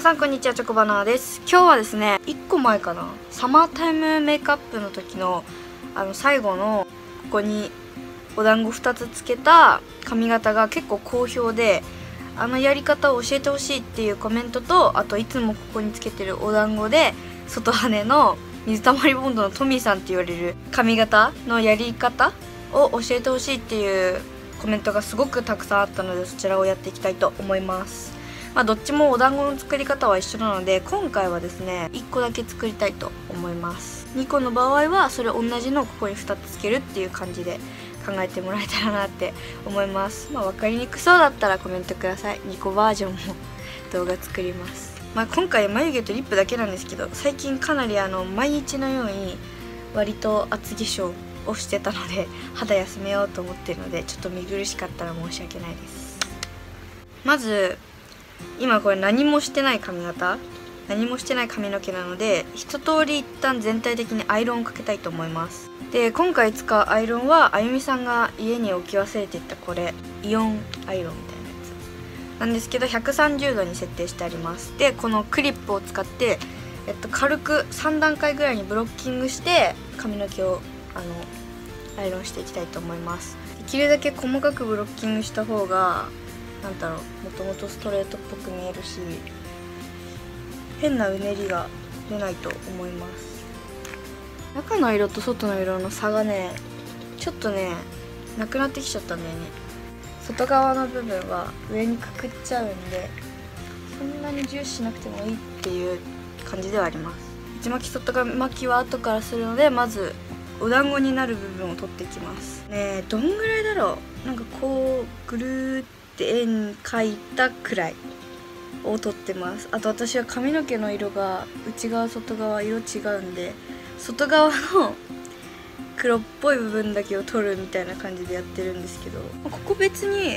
さんこんにちは、チョコバナナです。今日はですね、1個前かな、サマータイムメイクアップの時の最後のここにお団子2つつけた髪型が結構好評で、やり方を教えてほしいっていうコメントと、あといつもここにつけてるお団子で外羽の水たまりボンドのトミーさんって言われる髪型のやり方を教えてほしいっていうコメントがすごくたくさんあったので、そちらをやっていきたいと思います。どっちもお団子の作り方は一緒なので、今回はですね1個だけ作りたいと思います。2個の場合はそれ同じのをここに2つつけるっていう感じで考えてもらえたらなって思います。分かりにくそうだったらコメントください。2個バージョンも動画作ります。今回眉毛とリップだけなんですけど、最近かなり毎日のように割と厚化粧をしてたので、肌休めようと思ってるので、ちょっと見苦しかったら申し訳ないです。まず今これ何もしてない髪型、何もしてない髪の毛なので、一通り一旦全体的にアイロンをかけたいと思います。で、今回使うアイロンはあゆみさんが家に置き忘れていったこれイオンアイロンみたいなやつなんですけど、130度に設定してあります。で、このクリップを使って、軽く3段階ぐらいにブロッキングして髪の毛をアイロンしていきたいと思います。できるだけ細かくブロッキングした方がもともとストレートっぽく見えるし、変なうねりが出ないと思います。中の色と外の色の差がね、ちょっとねなくなってきちゃったんだよね。外側の部分は上にくくっちゃうんで、そんなに重視しなくてもいいっていう感じではあります。内巻き外巻きは後からするので、まずお団子になる部分を取っていきますね。どんぐらいだろう、こうぐるーって円描いたくらいを取ってます。あと私は髪の毛の色が内側外側色違うんで、外側の黒っぽい部分だけを取るみたいな感じでやってるんですけど、ここ別に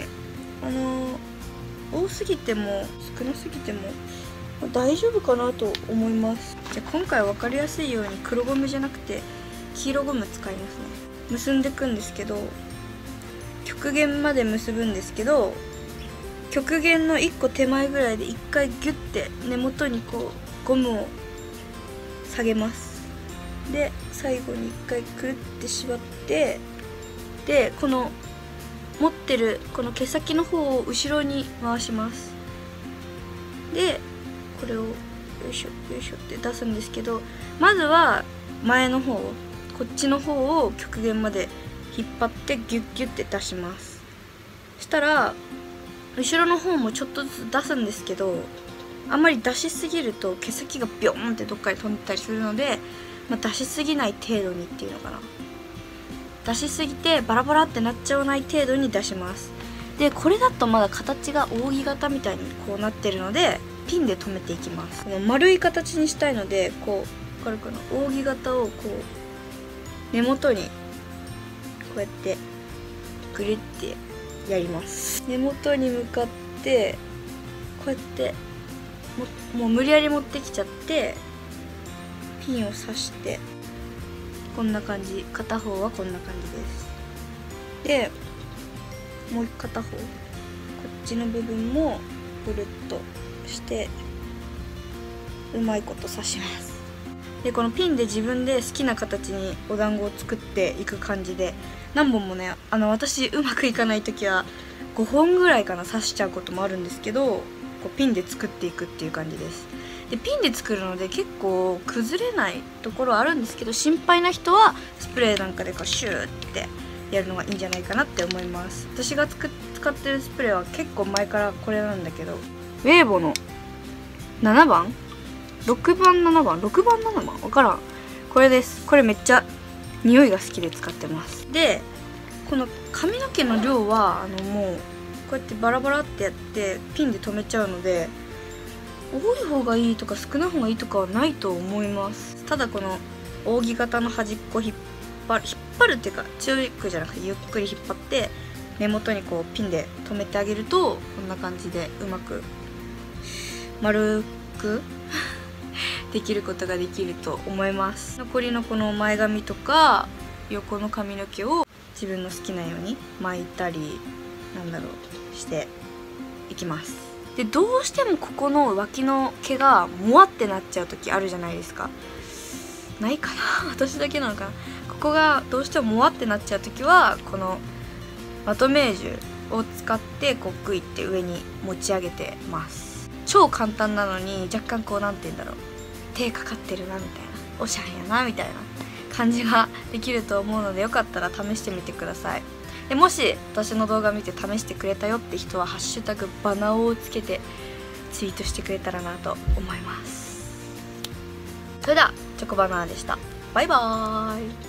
多すぎても少なすぎても大丈夫かなと思います。じゃあ今回分かりやすいように黒ゴムじゃなくて黄色ゴム使いますね。結んでいくんですけど、極限まで結ぶんですけど、極限の1個手前ぐらいで1回ギュッて根元にこうゴムを下げます。で最後に1回くるって縛って、でこの持ってるこの毛先の方を後ろに回します。でこれをよいしょよいしょって出すんですけど、まずは前の方、こっちの方を極限まで引っ張ってギュッギュッて出します。そしたら後ろの方もちょっとずつ出すんですけど、あんまり出しすぎると毛先がビョーンってどっかに飛んでたりするので、出しすぎない程度にっていうのかな、出しすぎてバラバラってなっちゃわない程度に出します。でこれだとまだ形が扇形みたいにこうなってるので、ピンで留めていきます。この丸い形にしたいので、こう分かるかな、扇形をこう根元にこうやってぐるってやります。根元に向かってこうやってもう無理やり持ってきちゃって、ピンを刺してこんな感じ、片方はこんな感じです。でもう片方こっちの部分もぐるっとしてうまいこと刺します。でこのピンで自分で好きな形にお団子を作っていく感じで、何本もね私うまくいかない時は5本ぐらいかな刺しちゃうこともあるんですけど、こうピンで作っていくっていう感じです。でピンで作るので結構崩れないところはあるんですけど、心配な人はスプレーなんかでこうシューってやるのがいいんじゃないかなって思います。私が使ってるスプレーは結構前からこれなんだけど、ウェーボの7番6番7番6番7番分からん、これです。これめっちゃ匂いが好きで使ってます。でこの髪の毛の量はもうこうやってバラバラってやってピンで留めちゃうので、多い方がいいとか少ない方がいいとかはないと思います。ただこの扇形の端っこ引っ張るっていうか、強くじゃなくてゆっくり引っ張って根元にこうピンで留めてあげると、こんな感じでうまく丸くできることができると思います。残りのこの前髪とか横の髪の毛を自分の好きなように巻いたりしていきます。 でどうしてもここの脇の毛がもわってなっちゃう時あるじゃないですか。ないかな私だけなのかな。ここがどうしてももわってなっちゃう時はこのマトメージュを使ってこうグイって上に持ち上げてます。超簡単なのに若干こうなんて言うんだろう、手かかってるなみたいな、おしゃれやなみたいな感じができると思うので、よかったら試してみてください。でもし私の動画見て試してくれたよって人はハッシュタグバナオをつけてツイートしてくれたらなと思います。それではチョコバナナでした。バイバーイ。